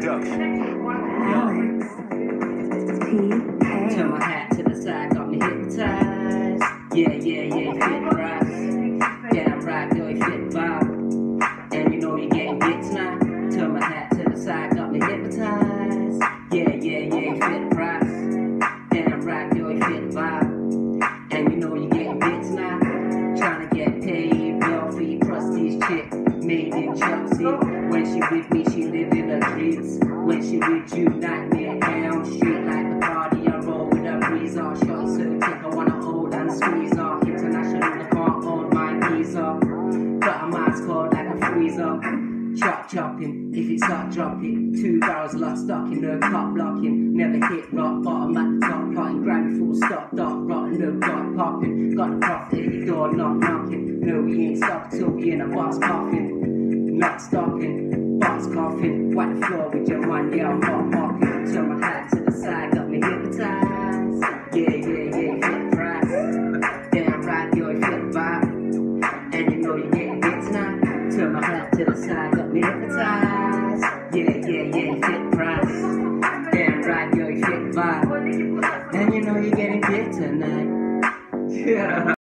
production. Turn my hat to the side, got me hypnotized. Yeah, fit right. Damn right, yo, you fit vibe. And you know you're getting bit tonight. Turn my hat to the side, got me hypnotized. Yeah, you fit right. Damn right, yo, you fit vibe. And you know you're getting bit tonight. Trying to get paid, wealthy, prestige chick, made in Chelsea. When she with me, she live in the streets. When she with you, nightmare down street like the party. I roll with a breeze off, short so take. I wanna hold and squeeze off. International, I can't hold my visa. But a mind's cold like a freezer. Chopping, if it's hot, drop it. 2 barrels locked, stuck in no top blocking. Never hit rock bottom at the top, plotting. Grammy full stop, dark rotten, no dot popping. Got the profit at your door, not knocking. No, we ain't stopping till we in a box coughing. Not stopping, box coughing. Wipe the floor with your man, yeah, I'm hot hopping. Turn my hat to the side, got me hypnotized. Yeah, fit right. Damn right, yo, fit vibe. And you know you're getting hit tonight. Turn my hat to the side, got me hypnotized. Yeah, fit price. Damn right, yo, you fit vibe. And you know you're getting hit tonight. Yeah.